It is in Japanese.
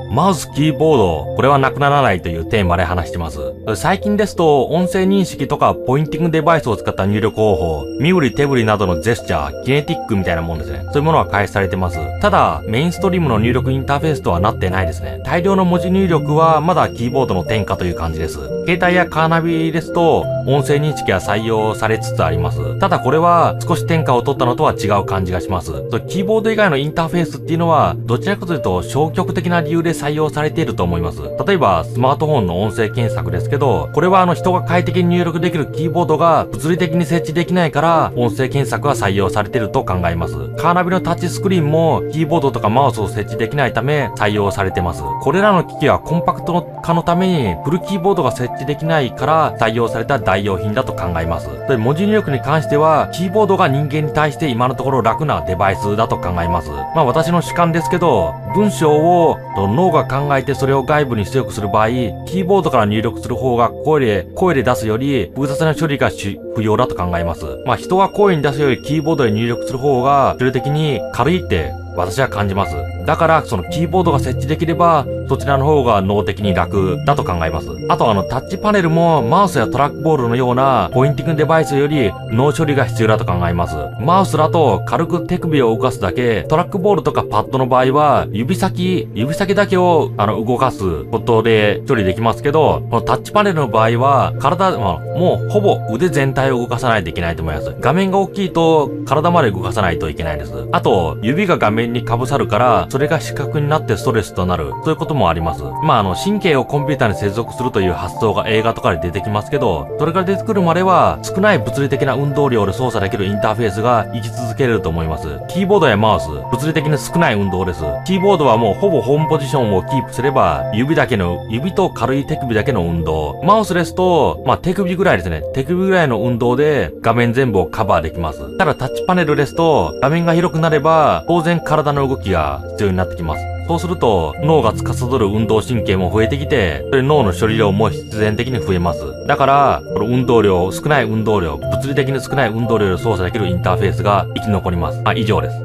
マウス、キーボード、これはなくならないというテーマで話してます。最近ですと、音声認識とかポインティングデバイスを使った入力方法、身振り手振りなどのジェスチャー、キネティックみたいなもんですね。そういうものは開始されてます。ただ、メインストリームの入力インターフェースとはなってないですね。大量の文字入力はまだキーボードの転化という感じです。携帯やカーナビですと、音声認識は採用されつつあります。ただこれは少し転化を取ったのとは違う感じがします。キーボード以外のインターフェースっていうのは、どちらかというと消極的な理由で採用されていると思います。例えば、スマートフォンの音声検索ですけど、これは人が快適に入力できるキーボードが物理的に設置できないから、音声検索が採用されていると考えます。カーナビのタッチスクリーンも、キーボードとかマウスを設置できないため、採用されてます。これらの機器はコンパクト化のために、フルキーボードが設置できないから採用された代用品だと考えます。で、文字入力に関しては、キーボードが人間に対して今のところ楽なデバイスだと考えます。私の主観ですけど、文章を脳が考えてそれを外部に出力する場合、キーボードから入力する方が声で出すより複雑な処理が不要だと考えます。人は声に出すよりキーボードで入力する方が、処理的に軽いって私は感じます。だから、そのキーボードが設置できれば、そちらの方が脳的に楽だと考えます。あとタッチパネルもマウスやトラックボールのようなポインティングデバイスより脳処理が必要だと考えます。マウスだと軽く手首を動かすだけ、トラックボールとかパッドの場合は指先だけを動かすことで処理できますけど、このタッチパネルの場合はもうほぼ腕全体を動かさないといけないと思います。画面が大きいと体まで動かさないといけないです。あと、指が画面にかぶさるから、それが視覚になってストレスとなる。そういうこともあります。神経をコンピューターに接続するという発想が映画とかで出てきますけど、それが出てくるまでは、少ない物理的な運動量で操作できるインターフェースが生き続けれると思います。キーボードやマウス、物理的に少ない運動です。キーボードはもうほぼホームポジションをキープすれば、指と軽い手首だけの運動。マウスですと、手首ぐらいですね。手首ぐらいの運動で画面全部をカバーできます。ただタッチパネルですと、画面が広くなれば、当然体の動きが必要になってきます。そうすると、脳が司る運動神経も増えてきて、脳の処理量も必然的に増えます。だから、この少ない運動量、物理的に少ない運動量で操作できるインターフェースが生き残ります。以上です。